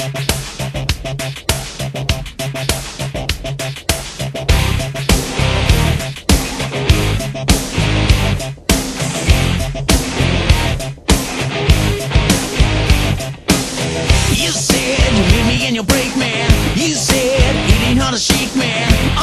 You said you leave me and you'll break me. You said it ain't hard to shake me.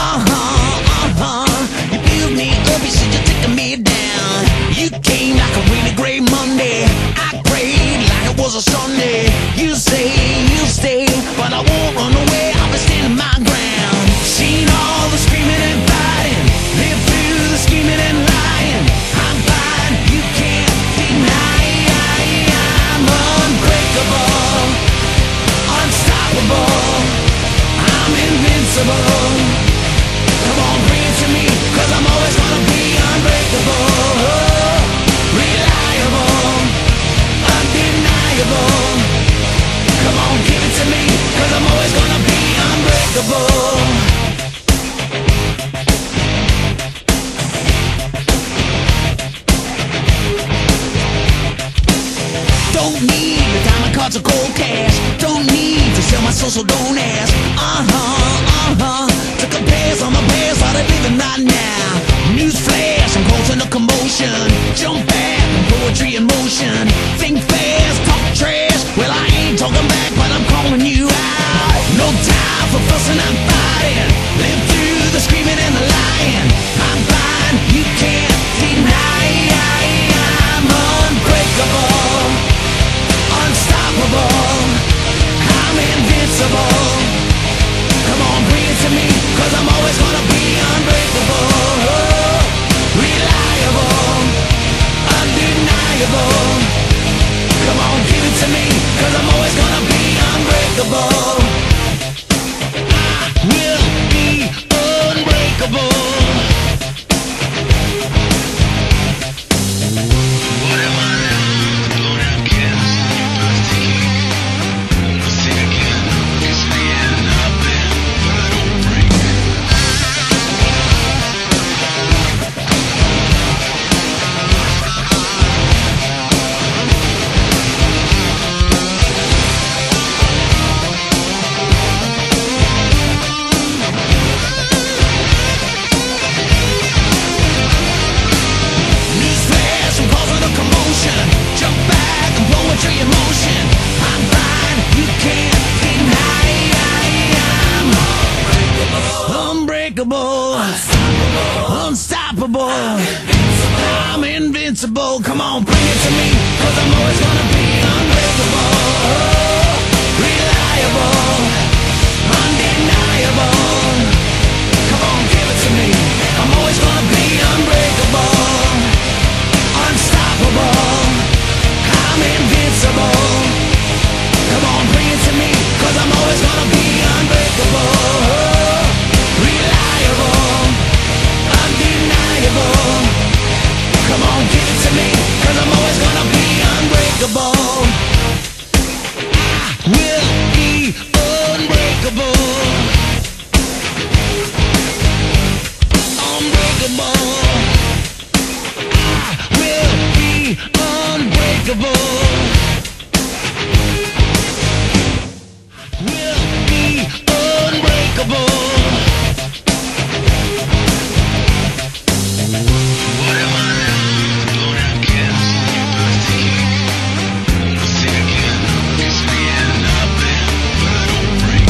You built me up, you said you're taking me down. You came like a rainy gray Monday. I prayed like it was a Sunday. You say you'll stay, but I won't run away. I'll be standing my ground. Seen all the screaming and fighting, lived through the scheming and lying. I'm fine, you can't deny. I'm unbreakable, unstoppable, I'm invincible. Come on, bring it to me, 'cause I'm always gonna be unbreakable, reliable, undeniable. Come on, give it to me, 'cause I'm always gonna be unbreakable. Don't need the diamond cards or gold cash. Don't need to sell my soul, so don't ask. Took a pass on my past, how they living right now. News flash, I'm causing a commotion. Jump back, poetry in motion. Think fast, talk trash. Well, I ain't talking back, but I'm calling you out. No time for fussing, I'm fighting. Live through the screaming and the lying. I'm fine, you can't deny. I'm unbreakable, unstoppable, I'm invincible. Come on, bring it to me, 'cause I'm always gonna be unbreakable, reliable, undeniable. Come on, give it to me, 'cause I'm always gonna be unbreakable. I will be unbreakable. Jump back and poetry in motion. I'm fine, you can't deny. I'm unbreakable, unstoppable, I'm invincible. Come on, bring it to me, 'cause I'm always gonna be unbreakable, reliable, undeniable. Come on, give it to me, I'm always gonna be unbreakable, unstoppable, I'm invincible. Come on, bring it to me, 'cause I'm always gonna be unbreakable, reliable, undeniable. Come on, give it to me, 'cause I'm always gonna be unbreakable. I will be unbreakable, unbreakable. Unbreakable, will be unbreakable. What am I now? Gonna kiss the teeth. I'll see again, kiss me and I've been, but I don't break.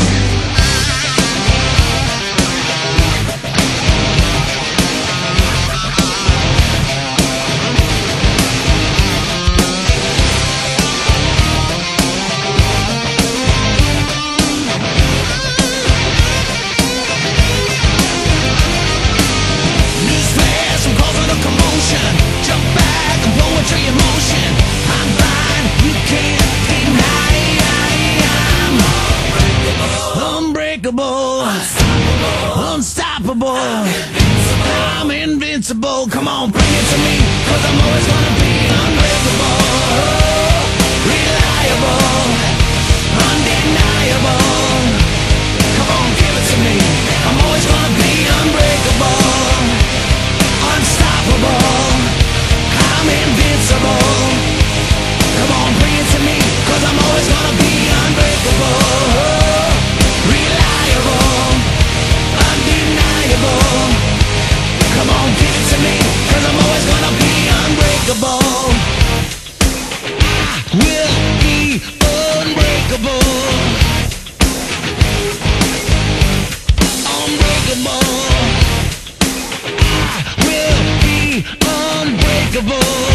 Jump back and poetry in motion. I'm fine, you can't deny. I'm unbreakable, unstoppable, I'm invincible. Come on, bring it to me, 'cause I'm always gonna be unbreakable, reliable, undeniable. Come on, give it to me, I'm always gonna be unbreakable, unstoppable, I'm invincible. Come on, bring it to me, 'cause I'm always gonna be unbreakable. unbreakable. I will be unbreakable.